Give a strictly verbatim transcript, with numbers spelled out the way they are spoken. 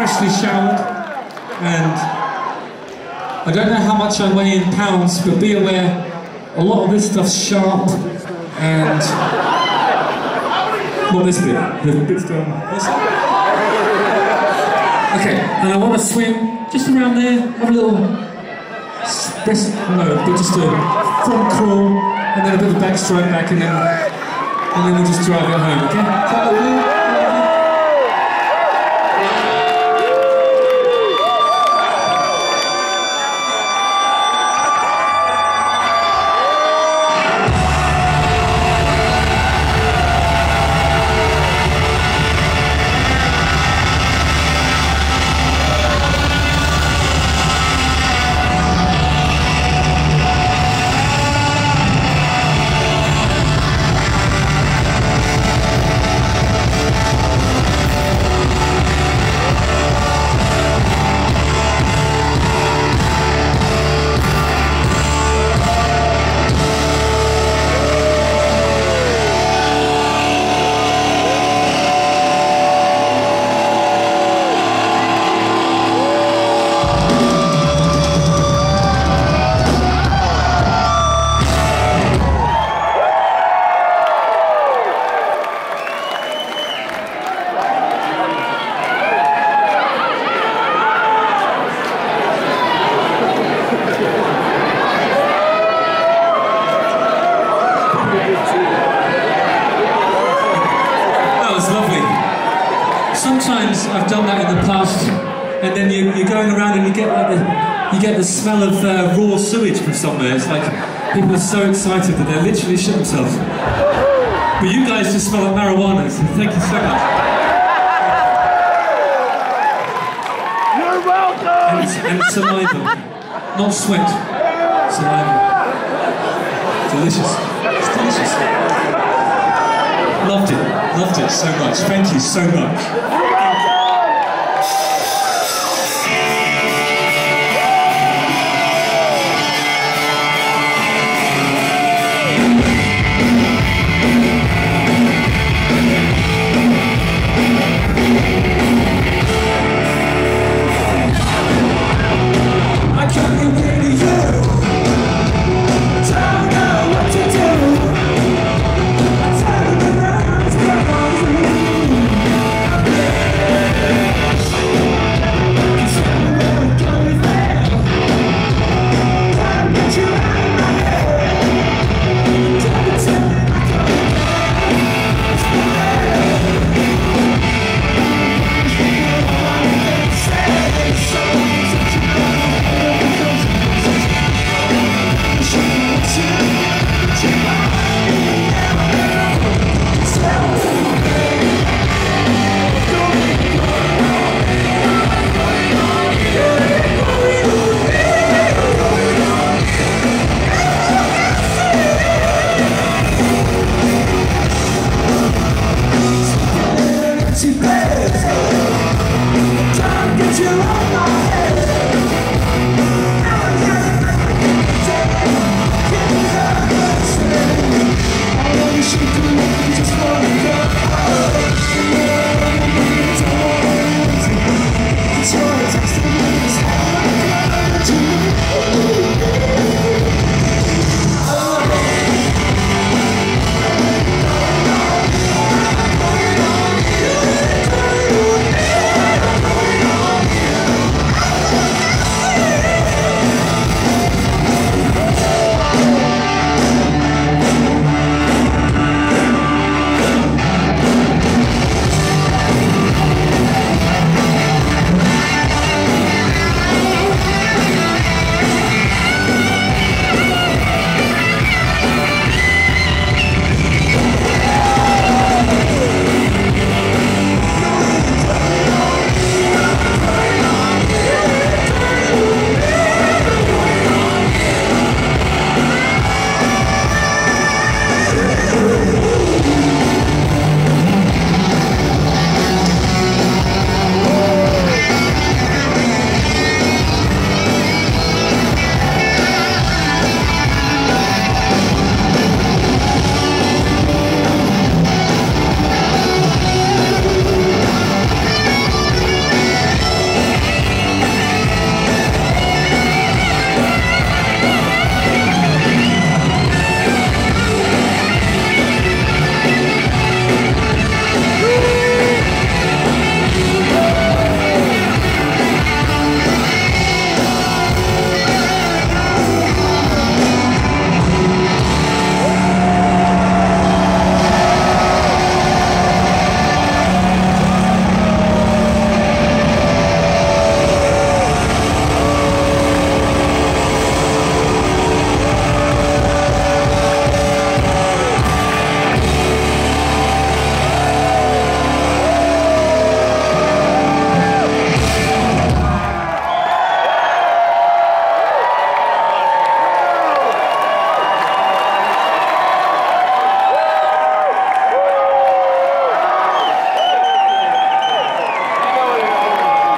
freshly showered, and I don't know how much I weigh in pounds, but be aware, a lot of this stuff's sharp, and well, this bit, the bits down this. Okay, and I want to swim just around there, have a little breast, no, but just a front crawl, and then a bit of a backstroke back, and then and then we'll just drive it home. Okay? Is that okay? That was lovely. Sometimes I've done that in the past, and then you, you're going around and you get like the you get the smell of uh, raw sewage from somewhere. It's like people are so excited that they literally shit themselves. But you guys just smell like marijuana, so thank you so much. You're welcome. And, and saliva, not sweat. Saliva. Delicious. It's delicious. Loved it. Loved it so much. Thank you so much.